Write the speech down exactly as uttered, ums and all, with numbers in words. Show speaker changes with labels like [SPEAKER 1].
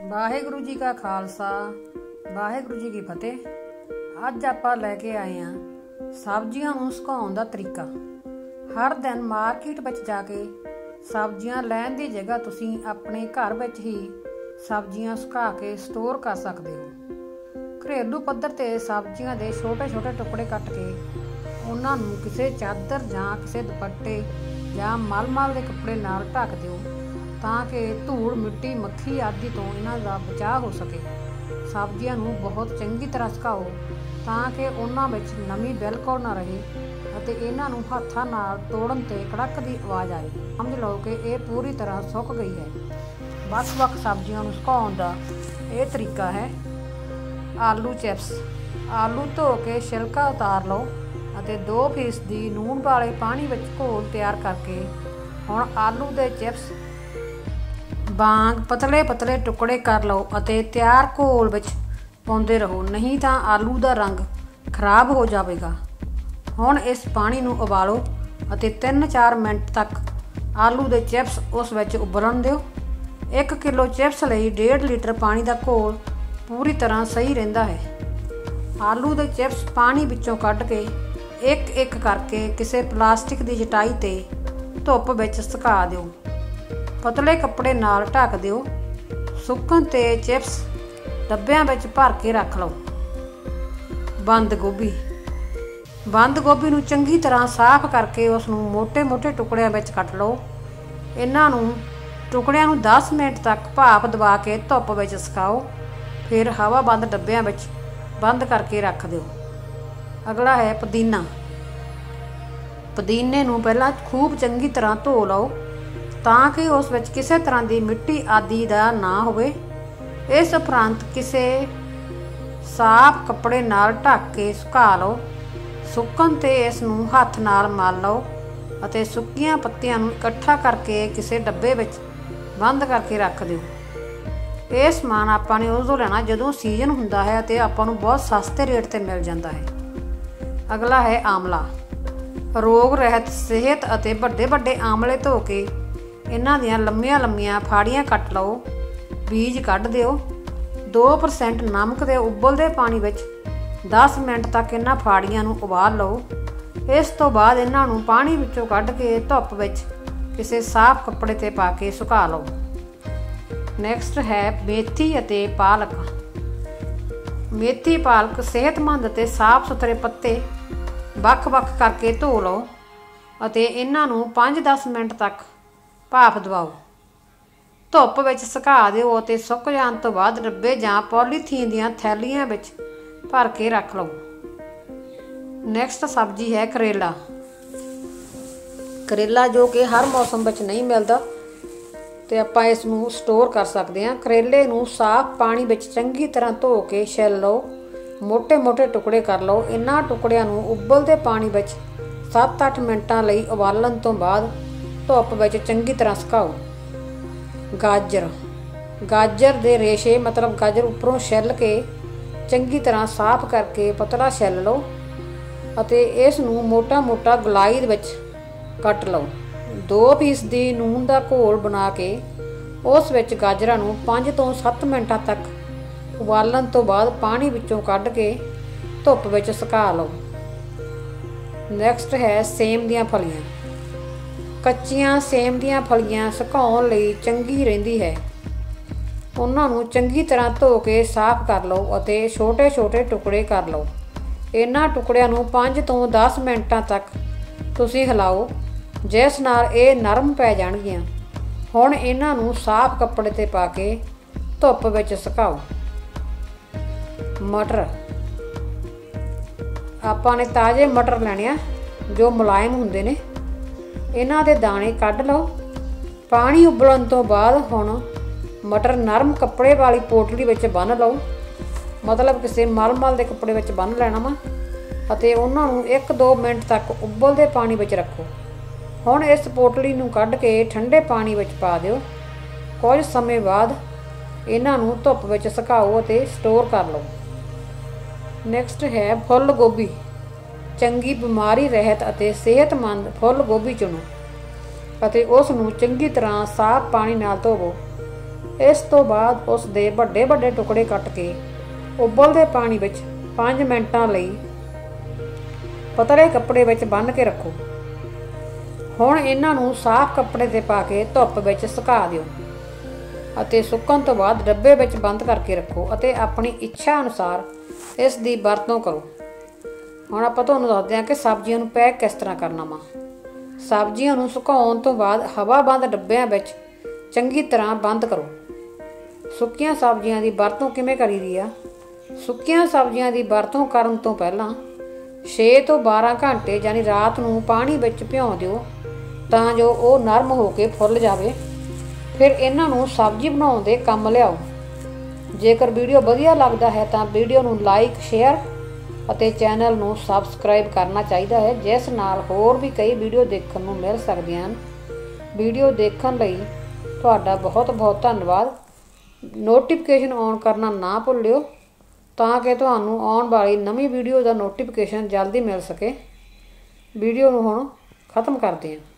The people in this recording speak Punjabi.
[SPEAKER 1] ਵਾਹਿਗੁਰੂ ਜੀ ਕਾ ਖਾਲਸਾ ਵਾਹਿਗੁਰੂ ਜੀ ਕੀ ਫਤਿਹ। ਅੱਜ ਆਪਾਂ ਲੈ ਕੇ ਆਏ ਹਾਂ ਸਬਜ਼ੀਆਂ ਨੂੰ ਸੁਕਾਉਣ ਦਾ ਤਰੀਕਾ। ਹਰ ਦਿਨ ਮਾਰਕੀਟ ਵਿੱਚ ਜਾ ਕੇ ਸਬਜ਼ੀਆਂ ਲੈਣ ਦੀ ਜਗ੍ਹਾ ਤੁਸੀਂ ਆਪਣੇ ਘਰ ਵਿੱਚ ਹੀ ਸਬਜ਼ੀਆਂ ਸੁਕਾ ਕੇ ਸਟੋਰ ਕਰ ਸਕਦੇ ਹੋ। ਘਰੇਲੂ ਪੱਧਰ 'ਤੇ ਸਬਜ਼ੀਆਂ ਦੇ ਛੋਟੇ ਛੋਟੇ ਟੁਕੜੇ ਕੱਟ ਕੇ ਉਹਨਾਂ ਨੂੰ ਕਿਸੇ ਚਾਦਰ ਜਾਂ ਕਿਸੇ ਦੁਪੱਟੇ ਜਾਂ ਮਲਮਲ ਦੇ ਕੱਪੜੇ ਨਾਲ ਢੱਕ ਦਿਓ ਤਾਂ ਕਿ ਧੂੜ ਮਿੱਟੀ ਮੱਖੀ ਆਦਿ ਤੋਂ ਇਹਨਾਂ ਦਾ ਬਚਾਅ ਹੋ ਸਕੇ। ਸਬਜ਼ੀਆਂ ਨੂੰ ਬਹੁਤ ਚੰਗੀ ਤਰ੍ਹਾਂ ਸੁਕਾਓ ਤਾਂ ਕਿ ਉਹਨਾਂ ਵਿੱਚ ਨਮੀ ਬਿਲਕੁਲ ਨਾ ਰਹੇ ਅਤੇ ਇਹਨਾਂ ਨੂੰ ਹੱਥਾਂ ਨਾਲ ਤੋੜਨ 'ਤੇ ਕੜਕ ਦੀ ਆਵਾਜ਼ ਆਏ। ਸਮਝ ਲਓ ਕਿ ਇਹ ਪੂਰੀ ਤਰ੍ਹਾਂ ਸੁੱਕ ਗਈ ਹੈ। ਵੱਖ-ਵੱਖ ਸਬਜ਼ੀਆਂ ਨੂੰ ਸੁਕਾਉਣ ਦਾ ਇਹ ਤਰੀਕਾ ਹੈ। ਆਲੂ ਚਿਪਸ। ਆਲੂ ਧੋ ਕੇ ਛਿਲਕਾ ਉਤਾਰ ਲਓ ਅਤੇ ਦੋ ਫੀਸਦੀ ਲੂਣ ਵਾਲੇ ਪਾਣੀ ਵਿੱਚ ਘੋਲ ਤਿਆਰ ਕਰਕੇ ਹੁਣ ਆਲੂ ਦੇ ਚਿਪਸ ਵਾਂਗ ਪਤਲੇ ਪਤਲੇ ਟੁਕੜੇ ਕਰ ਲਓ ਅਤੇ ਤਿਆਰ ਘੋਲ ਵਿੱਚ ਪਾਉਂਦੇ ਰਹੋ, ਨਹੀਂ ਤਾਂ ਆਲੂ ਦਾ ਰੰਗ ਖਰਾਬ ਹੋ ਜਾਵੇਗਾ। ਹੁਣ ਇਸ ਪਾਣੀ ਨੂੰ ਉਬਾਲੋ ਅਤੇ ਤਿੰਨ ਚਾਰ ਮਿੰਟ ਤੱਕ ਆਲੂ ਦੇ ਚਿਪਸ ਉਸ ਵਿੱਚ ਉਬਲਣ ਦਿਓ। ਇੱਕ ਕਿਲੋ ਚਿਪਸ ਲਈ ਡੇਢ ਲੀਟਰ ਪਾਣੀ ਦਾ ਘੋਲ ਪੂਰੀ ਤਰ੍ਹਾਂ ਸਹੀ ਰਹਿੰਦਾ ਹੈ। ਆਲੂ ਦੇ ਚਿਪਸ ਪਾਣੀ ਵਿੱਚੋਂ ਕੱਢ ਕੇ ਇੱਕ ਇੱਕ ਕਰਕੇ ਕਿਸੇ ਪਲਾਸਟਿਕ ਦੀ ਚਟਾਈ 'ਤੇ ਧੁੱਪ ਵਿੱਚ ਸੁਕਾ ਦਿਓ। ਪਤਲੇ ਕੱਪੜੇ ਨਾਲ ਢੱਕ ਦਿਓ। ਸੁੱਕਣ 'ਤੇ ਚਿਪਸ ਡੱਬਿਆਂ ਵਿੱਚ ਭਰ ਕੇ ਰੱਖ ਲਓ। ਬੰਦ ਗੋਭੀ। ਬੰਦ ਗੋਭੀ ਨੂੰ ਚੰਗੀ ਤਰ੍ਹਾਂ ਸਾਫ਼ ਕਰਕੇ ਉਸ ਨੂੰ ਮੋਟੇ-ਮੋਟੇ ਟੁਕੜਿਆਂ ਵਿੱਚ ਕੱਟ ਲਓ। ਇਹਨਾਂ ਨੂੰ ਟੁਕੜਿਆਂ ਨੂੰ ਦਸ ਮਿੰਟ ਤੱਕ ਭਾਫ਼ ਦਬਾ ਕੇ ਧੁੱਪ ਵਿੱਚ ਸੁਕਾਓ। ਫਿਰ ਹਵਾ ਬੰਦ ਡੱਬਿਆਂ ਵਿੱਚ ਬੰਦ ਕਰਕੇ ਰੱਖ ਦਿਓ। ਅਗਲਾ ਹੈ ਪੁਦੀਨਾ। ਪੁਦੀਨੇ ਨੂੰ ਪਹਿਲਾਂ ਖੂਬ ਚੰਗੀ ਤਰ੍ਹਾਂ ਧੋ ਲਓ ਤਾਂ ਕਿ ਉਸ ਵਿੱਚ ਕਿਸੇ ਤਰ੍ਹਾਂ ਦੀ ਮਿੱਟੀ ਆਦਿ ਦਾ ਨਾ ਹੋਵੇ। ਇਸ ਉਪਰੰਤ ਕਿਸੇ ਸਾਫ਼ ਕੱਪੜੇ ਨਾਲ ਢੱਕ ਕੇ ਸੁਕਾ ਲਓ। ਸੁੱਕਣ 'ਤੇ ਇਸ ਨੂੰ ਹੱਥ ਨਾਲ ਮਲ ਲਓ ਅਤੇ ਸੁੱਕੀਆਂ ਪੱਤੀਆਂ ਨੂੰ ਇਕੱਠਾ ਕਰਕੇ ਕਿਸੇ ਡੱਬੇ ਵਿੱਚ ਬੰਦ ਕਰਕੇ ਰੱਖ ਦਿਓ। ਇਹ ਸਮਾਨ ਆਪਾਂ ਨੇ ਉਦੋਂ ਲੈਣਾ ਜਦੋਂ ਸੀਜ਼ਨ ਹੁੰਦਾ ਹੈ ਅਤੇ ਆਪਾਂ ਨੂੰ ਬਹੁਤ ਸਸਤੇ ਰੇਟ 'ਤੇ ਮਿਲ ਜਾਂਦਾ ਹੈ। ਅਗਲਾ ਹੈ ਆਮਲਾ। ਰੋਗ ਰਹਿਤ ਸਿਹਤ ਅਤੇ ਵੱਡੇ ਵੱਡੇ ਆਮਲੇ ਧੋ ਕੇ ਇਹਨਾਂ ਦੀਆਂ ਲੰਮੀਆਂ ਲੰਮੀਆਂ ਫਾੜੀਆਂ ਕੱਟ ਲਓ। ਬੀਜ ਕੱਢ ਦਿਓ। ਦੋ ਪਰਸੈਂਟ ਨਮਕ ਦੇ ਉਬਲਦੇ ਪਾਣੀ ਵਿੱਚ ਦਸ ਮਿੰਟ ਤੱਕ ਇਹਨਾਂ ਫਾੜੀਆਂ ਨੂੰ ਉਬਾਲ ਲਓ। ਇਸ ਤੋਂ ਬਾਅਦ ਇਹਨਾਂ ਨੂੰ ਪਾਣੀ ਵਿੱਚੋਂ ਕੱਢ ਕੇ ਧੁੱਪ ਵਿੱਚ ਕਿਸੇ ਸਾਫ਼ ਕੱਪੜੇ 'ਤੇ ਪਾ ਕੇ ਸੁਕਾ ਲਓ। ਨੈਕਸਟ ਹੈ ਮੇਥੀ ਅਤੇ ਪਾਲਕ। ਮੇਥੀ ਪਾਲਕ ਸਿਹਤਮੰਦ ਅਤੇ ਸਾਫ਼ ਸੁਥਰੇ ਪੱਤੇ ਵੱਖ-ਵੱਖ ਕਰਕੇ ਧੋ ਲਓ ਅਤੇ ਇਹਨਾਂ ਨੂੰ ਪੰਜ ਦਸ ਮਿੰਟ ਤੱਕ ਭਾਫ਼ ਦਵਾਓ। ਧੁੱਪ ਵਿੱਚ ਸੁਕਾ ਦਿਓ ਅਤੇ ਸੁੱਕ ਜਾਣ ਤੋਂ ਬਾਅਦ ਡੱਬੇ ਜਾਂ ਪੋਲੀਥੀਨ ਦੀਆਂ ਥੈਲੀਆਂ ਵਿੱਚ ਭਰ ਕੇ ਰੱਖ ਲਓ। ਨੈਕਸਟ ਸਬਜ਼ੀ ਹੈ ਕਰੇਲਾ। ਕਰੇਲਾ ਜੋ ਕਿ ਹਰ ਮੌਸਮ ਵਿੱਚ ਨਹੀਂ ਮਿਲਦਾ ਅਤੇ ਆਪਾਂ ਇਸ ਨੂੰ ਸਟੋਰ ਕਰ ਸਕਦੇ ਹਾਂ। ਕਰੇਲੇ ਨੂੰ ਸਾਫ਼ ਪਾਣੀ ਵਿੱਚ ਚੰਗੀ ਤਰ੍ਹਾਂ ਧੋ ਕੇ ਛਿੱਲ ਲਓ। ਮੋਟੇ ਮੋਟੇ ਟੁਕੜੇ ਕਰ ਲਓ। ਇਹਨਾਂ ਟੁਕੜਿਆਂ ਨੂੰ ਉਬਲਦੇ ਪਾਣੀ ਵਿੱਚ ਸੱਤ ਅੱਠ ਮਿੰਟਾਂ ਲਈ ਉਬਾਲਣ ਤੋਂ ਬਾਅਦ ਧੁੱਪ ਵਿੱਚ ਚੰਗੀ ਤਰ੍ਹਾਂ ਸੁਕਾਓ। ਗਾਜਰ। ਗਾਜਰ ਦੇ ਰੇਸ਼ੇ ਮਤਲਬ ਗਾਜਰ ਉੱਪਰੋਂ ਛਿੱਲ ਕੇ ਚੰਗੀ ਤਰ੍ਹਾਂ ਸਾਫ਼ ਕਰਕੇ ਪਤਲਾ ਛਿੱਲ ਲਓ ਅਤੇ ਇਸ ਨੂੰ ਮੋਟਾ ਮੋਟਾ ਗਲਾਈ ਵਿੱਚ ਕੱਟ ਲਓ। ਦੋ ਫੀਸਦੀ ਨੂਣ ਦਾ ਘੋਲ ਬਣਾ ਕੇ ਉਸ ਵਿੱਚ ਗਾਜਰਾਂ ਨੂੰ ਪੰਜ ਤੋਂ ਸੱਤ ਮਿੰਟਾਂ ਤੱਕ ਉਬਾਲਣ ਤੋਂ ਬਾਅਦ ਪਾਣੀ ਵਿੱਚੋਂ ਕੱਢ ਕੇ ਧੁੱਪ ਵਿੱਚ ਸੁਕਾ ਲਓ। ਨੈਕਸਟ ਹੈ ਸੇਮ ਦੀਆਂ ਫਲੀਆਂ। ਕੱਚੀਆਂ ਸੇਮ ਦੀਆਂ ਫਲੀਆਂ ਸੁਕਾਉਣ ਲਈ ਚੰਗੀ ਰਹਿੰਦੀ ਹੈ। ਉਹਨਾਂ ਨੂੰ ਚੰਗੀ ਤਰ੍ਹਾਂ ਧੋ ਕੇ ਸਾਫ਼ ਕਰ ਲਓ ਅਤੇ ਛੋਟੇ ਛੋਟੇ ਟੁਕੜੇ ਕਰ ਲਓ। ਇਹਨਾਂ ਟੁਕੜਿਆਂ ਨੂੰ ਪੰਜ ਤੋਂ ਦਸ ਮਿੰਟਾਂ ਤੱਕ ਤੁਸੀਂ ਹਿਲਾਓ ਜਿਸ ਨਾਲ ਇਹ ਨਰਮ ਪੈ ਜਾਣਗੀਆਂ। ਹੁਣ ਇਹਨਾਂ ਨੂੰ ਸਾਫ਼ ਕੱਪੜੇ 'ਤੇ ਪਾ ਕੇ ਧੁੱਪ ਵਿੱਚ ਸੁਕਾਓ। ਮਟਰ। ਆਪਾਂ ਨੇ ਤਾਜ਼ੇ ਮਟਰ ਲੈਣੇ ਆ ਜੋ ਮੁਲਾਇਮ ਹੁੰਦੇ ਨੇ। ਇਹਨਾਂ ਦੇ ਦਾਣੇ ਕੱਢ ਲਓ। ਪਾਣੀ ਉਬਲਣ ਤੋਂ ਬਾਅਦ ਹੁਣ ਮਟਰ ਨਰਮ ਕੱਪੜੇ ਵਾਲੀ ਪੋਟਲੀ ਵਿੱਚ ਬੰਨ੍ਹ ਲਓ, ਮਤਲਬ ਕਿਸੇ ਮਲਮਲ ਦੇ ਕੱਪੜੇ ਵਿੱਚ ਬੰਨ੍ਹ ਲੈਣਾ ਵਾ ਅਤੇ ਉਹਨਾਂ ਨੂੰ ਇੱਕ ਦੋ ਮਿੰਟ ਤੱਕ ਉਬਲਦੇ ਪਾਣੀ ਵਿੱਚ ਰੱਖੋ। ਹੁਣ ਇਸ ਪੋਟਲੀ ਨੂੰ ਕੱਢ ਕੇ ਠੰਡੇ ਪਾਣੀ ਵਿੱਚ ਪਾ ਦਿਓ। ਕੁਝ ਸਮੇਂ ਬਾਅਦ ਇਹਨਾਂ ਨੂੰ ਧੁੱਪ ਵਿੱਚ ਸੁਕਾਓ ਅਤੇ ਸਟੋਰ ਕਰ ਲਓ। ਨੈਕਸਟ ਹੈ ਫੁੱਲ ਗੋਭੀ। ਚੰਗੀ ਬਿਮਾਰੀ ਰਹਿਤ ਅਤੇ ਸਿਹਤਮੰਦ ਫੁੱਲ ਗੋਭੀ ਚੁਣੋ ਅਤੇ ਉਸ ਨੂੰ ਚੰਗੀ ਤਰ੍ਹਾਂ ਸਾਫ਼ ਪਾਣੀ ਨਾਲ ਧੋਵੋ। ਇਸ ਤੋਂ ਬਾਅਦ ਉਸ ਦੇ ਵੱਡੇ ਵੱਡੇ ਟੁਕੜੇ ਕੱਟ ਕੇ ਉਬਲਦੇ ਪਾਣੀ ਵਿੱਚ ਪੰਜ ਮਿੰਟਾਂ ਲਈ ਪਤਲੇ ਕੱਪੜੇ ਵਿੱਚ ਬੰਨ੍ਹ ਕੇ ਰੱਖੋ। ਹੁਣ ਇਹਨਾਂ ਨੂੰ ਸਾਫ਼ ਕੱਪੜੇ 'ਤੇ ਪਾ ਕੇ ਧੁੱਪ ਵਿੱਚ ਸੁਕਾ ਦਿਓ ਅਤੇ ਸੁੱਕਣ ਤੋਂ ਬਾਅਦ ਡੱਬੇ ਵਿੱਚ ਬੰਦ ਕਰਕੇ ਰੱਖੋ ਅਤੇ ਆਪਣੀ ਇੱਛਾ ਅਨੁਸਾਰ ਇਸ ਦੀ ਵਰਤੋਂ ਕਰੋ। ਹੁਣ ਆਪਾਂ ਤੁਹਾਨੂੰ ਦੱਸਦੇ ਹਾਂ ਕਿ ਸਬਜ਼ੀਆਂ ਨੂੰ ਪੈਕ ਕਿਸ ਤਰ੍ਹਾਂ ਕਰਨਾ ਵਾ। ਸਬਜ਼ੀਆਂ ਨੂੰ ਸੁਕਾਉਣ ਤੋਂ ਬਾਅਦ ਹਵਾਬੰਦ ਡੱਬਿਆਂ ਵਿੱਚ ਚੰਗੀ ਤਰ੍ਹਾਂ ਬੰਦ ਕਰੋ। ਸੁੱਕੀਆਂ ਸਬਜ਼ੀਆਂ ਦੀ ਵਰਤੋਂ ਕਿਵੇਂ ਕਰੀਦੀ ਆ? ਸੁੱਕੀਆਂ ਸਬਜ਼ੀਆਂ ਦੀ ਵਰਤੋਂ ਕਰਨ ਤੋਂ ਪਹਿਲਾਂ ਛੇ ਤੋਂ ਬਾਰਾਂ ਘੰਟੇ ਯਾਨੀ ਰਾਤ ਨੂੰ ਪਾਣੀ ਵਿੱਚ ਭਿਉਂ ਦਿਓ ਤਾਂ ਜੋ ਉਹ ਨਰਮ ਹੋ ਕੇ ਫੁੱਲ ਜਾਵੇ। ਫਿਰ ਇਹਨਾਂ ਨੂੰ ਸਬਜ਼ੀ ਬਣਾਉਣ ਦੇ ਕੰਮ ਲਿਆਓ। ਜੇਕਰ ਵੀਡੀਓ ਵਧੀਆ ਲੱਗਦਾ ਹੈ ਤਾਂ ਵੀਡੀਓ ਨੂੰ ਲਾਈਕ, ਸ਼ੇਅਰ ਅਤੇ ਚੈਨਲ ਨੂੰ ਸਬਸਕ੍ਰਾਈਬ ਕਰਨਾ ਚਾਹੀਦਾ ਹੈ, ਜਿਸ ਨਾਲ ਹੋਰ ਵੀ ਕਈ ਵੀਡੀਓ ਦੇਖਣ ਨੂੰ ਮਿਲ ਸਕਦੀਆਂ ਹਨ। ਵੀਡੀਓ ਦੇਖਣ ਲਈ ਤੁਹਾਡਾ ਬਹੁਤ ਬਹੁਤ ਧੰਨਵਾਦ। ਨੋਟੀਫਿਕੇਸ਼ਨ ਔਨ ਕਰਨਾ ਨਾ ਭੁੱਲਿਓ ਤਾਂ ਕਿ ਤੁਹਾਨੂੰ ਆਉਣ ਵਾਲੀ ਨਵੀਂ ਵੀਡੀਓ ਦਾ ਨੋਟੀਫਿਕੇਸ਼ਨ ਜਲਦੀ ਮਿਲ ਸਕੇ। ਵੀਡੀਓ ਨੂੰ ਹੁਣ ਖਤਮ ਕਰਦੇ ਹਾਂ।